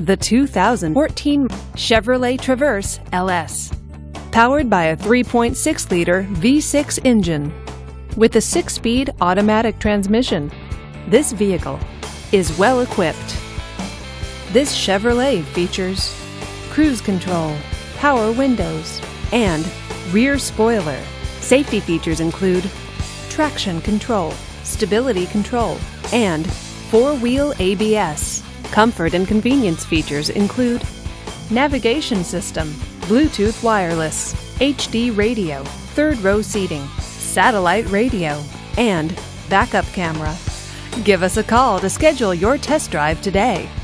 the 2014 Chevrolet Traverse LS. Powered by a 3.6-liter V6 engine with a 6-speed automatic transmission, this vehicle is well equipped. This Chevrolet features cruise control, power windows, and rear spoiler. Safety features include traction control, stability control, and 4-wheel ABS. Comfort and convenience features include navigation system, Bluetooth wireless, HD radio, third-row seating, satellite radio, and backup camera. Give us a call to schedule your test drive today.